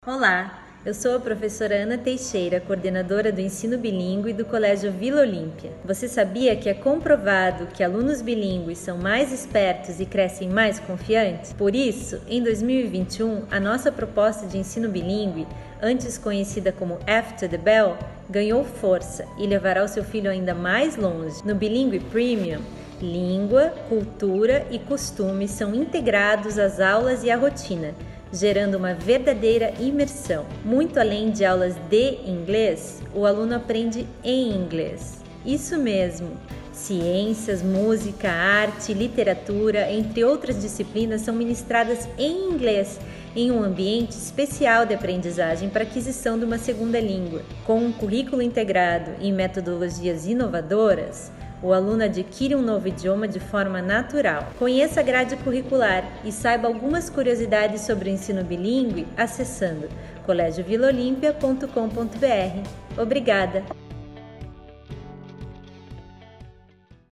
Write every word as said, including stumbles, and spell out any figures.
Olá, eu sou a professora Ana Teixeira, coordenadora do ensino bilíngue do Colégio Vila Olímpia. Você sabia que é comprovado que alunos bilíngues são mais espertos e crescem mais confiantes? Por isso, em dois mil e vinte e um, a nossa proposta de ensino bilíngue, antes conhecida como After the Bell, ganhou força e levará o seu filho ainda mais longe. No Bilíngue Premium, língua, cultura e costumes são integrados às aulas e à rotina, gerando uma verdadeira imersão. Muito além de aulas de inglês, o aluno aprende em inglês. Isso mesmo! Ciências, música, arte, literatura, entre outras disciplinas, são ministradas em inglês, em um ambiente especial de aprendizagem para aquisição de uma segunda língua. Com um currículo integrado e metodologias inovadoras, o aluno adquire um novo idioma de forma natural. Conheça a grade curricular e saiba algumas curiosidades sobre o ensino bilíngue acessando colégio vila olímpia ponto com ponto br. Obrigada!